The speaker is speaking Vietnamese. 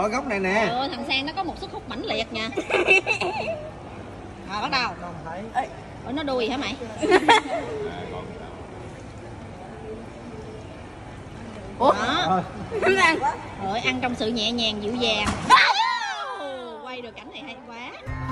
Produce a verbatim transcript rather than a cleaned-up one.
ở góc này nè. Ừ, thằng Sang nó có một sức hút mãnh liệt nha. Rồi bắt đầu. Ủa nó đuôi hả mày? Ủa? Rồi. Ăn. Rồi ăn trong sự nhẹ nhàng dịu dàng. Quay được cảnh này hay quá.